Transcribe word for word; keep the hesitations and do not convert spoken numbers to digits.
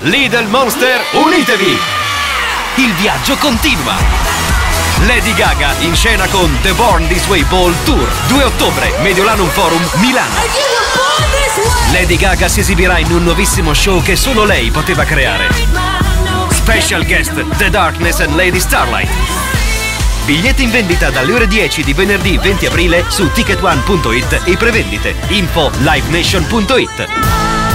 Lidl Monster, unitevi! Il viaggio continua! Lady Gaga in scena con The Born This Way Ball Tour, due ottobre, Mediolanum Forum, Milano. Lady Gaga si esibirà in un nuovissimo show che solo lei poteva creare. Special guest The Darkness and Lady Starlight. Biglietti in vendita dalle ore dieci di venerdì venti aprile su ticket one punto it e prevendite. Info live nation punto it.